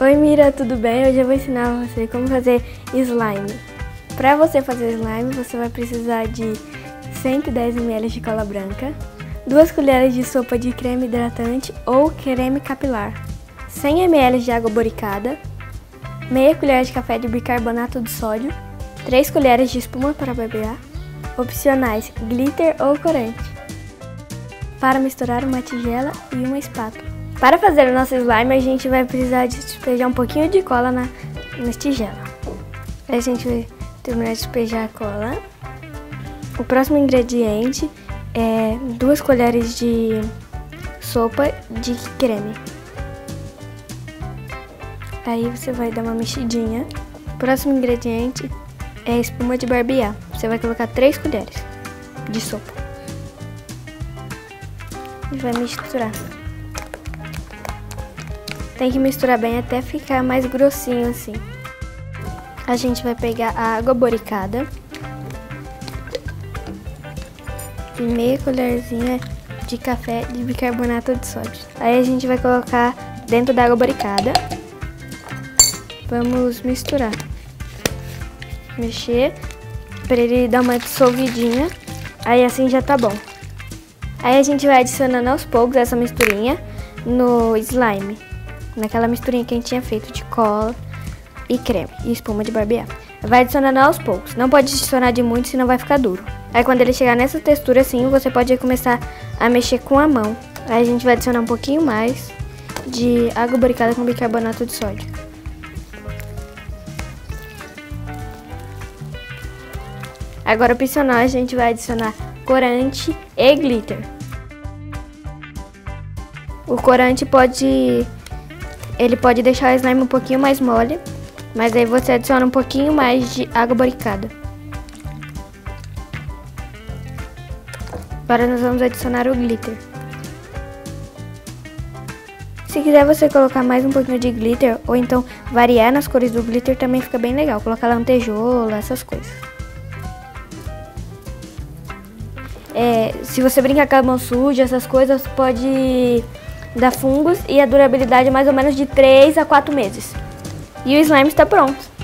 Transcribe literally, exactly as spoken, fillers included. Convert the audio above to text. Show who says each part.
Speaker 1: Oi Mira, tudo bem? Hoje eu vou ensinar você como fazer slime. Para você fazer slime, você vai precisar de cento e dez mililitros de cola branca, duas colheres de sopa de creme hidratante ou creme capilar, cem mililitros de água boricada, meia colher de café de bicarbonato de sódio, três colheres de espuma para barbear, opcionais glitter ou corante. Para misturar, uma tigela e uma espátula. Para fazer o nosso slime, a gente vai precisar de despejar um pouquinho de cola na, na tigela. Aí a gente vai terminar de despejar a cola. O próximo ingrediente é duas colheres de sopa de creme. Aí você vai dar uma mexidinha. O próximo ingrediente é espuma de barbear. Você vai colocar três colheres de sopa. E vai misturar. Tem que misturar bem até ficar mais grossinho assim. A gente vai pegar a água boricada e meia colherzinha de café de bicarbonato de sódio. Aí a gente vai colocar dentro da água boricada. Vamos misturar. Mexer para ele dar uma dissolvidinha. Aí assim já tá bom. Aí a gente vai adicionando aos poucos essa misturinha no slime. Naquela misturinha que a gente tinha feito de cola e creme e espuma de barbear. Vai adicionando aos poucos. Não pode adicionar de muito, senão vai ficar duro. Aí quando ele chegar nessa textura assim, você pode começar a mexer com a mão. Aí a gente vai adicionar um pouquinho mais de água boricada com bicarbonato de sódio. Agora, opcional, a gente vai adicionar corante e glitter. O corante pode... Ele pode deixar o slime um pouquinho mais mole, mas aí você adiciona um pouquinho mais de água boricada. Agora nós vamos adicionar o glitter. Se quiser você colocar mais um pouquinho de glitter, ou então variar nas cores do glitter, também fica bem legal. Colocar lantejoula, essas coisas. É, se você brincar com a mão suja, essas coisas, pode... dá fungos e a durabilidade é mais ou menos de três a quatro meses. E o slime está pronto.